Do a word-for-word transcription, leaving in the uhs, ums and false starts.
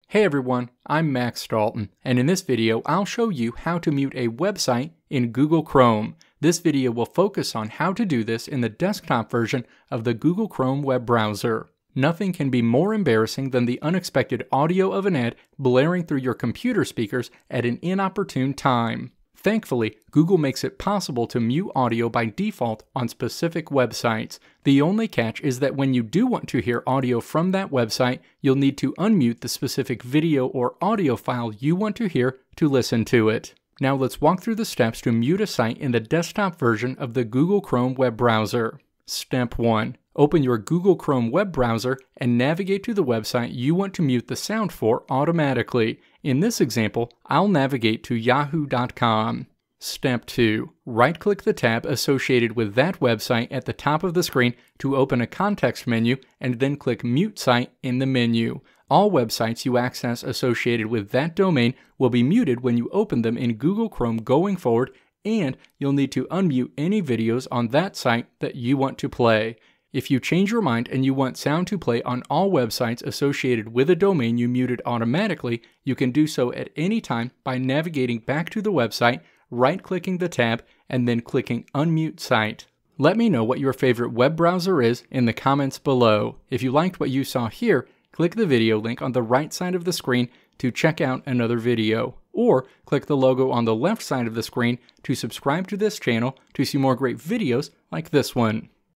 Hey everyone, I'm Max Dalton, and in this video I'll show you how to mute a website in Google Chrome. This video will focus on how to do this in the desktop version of the Google Chrome web browser. Nothing can be more embarrassing than the unexpected audio of an ad blaring through your computer speakers at an inopportune time. Thankfully, Google makes it possible to mute audio by default on specific websites. The only catch is that when you do want to hear audio from that website, you'll need to unmute the specific video or audio file you want to hear to listen to it. Now let's walk through the steps to mute a site in the desktop version of the Google Chrome web browser. Step one. Open your Google Chrome web browser and navigate to the website you want to mute the sound for automatically. In this example, I'll navigate to yahoo dot com. Step two. Right-click the tab associated with that website at the top of the screen to open a context menu and then click Mute Site in the menu. All websites you access associated with that domain will be muted when you open them in Google Chrome going forward, and you'll need to unmute any videos on that site that you want to play. If you change your mind and you want sound to play on all websites associated with a domain you muted automatically, you can do so at any time by navigating back to the website, right-clicking the tab, and then clicking Unmute Site. Let me know what your favorite web browser is in the comments below. If you liked what you saw here, click the video link on the right side of the screen to check out another video, or click the logo on the left side of the screen to subscribe to this channel to see more great videos like this one.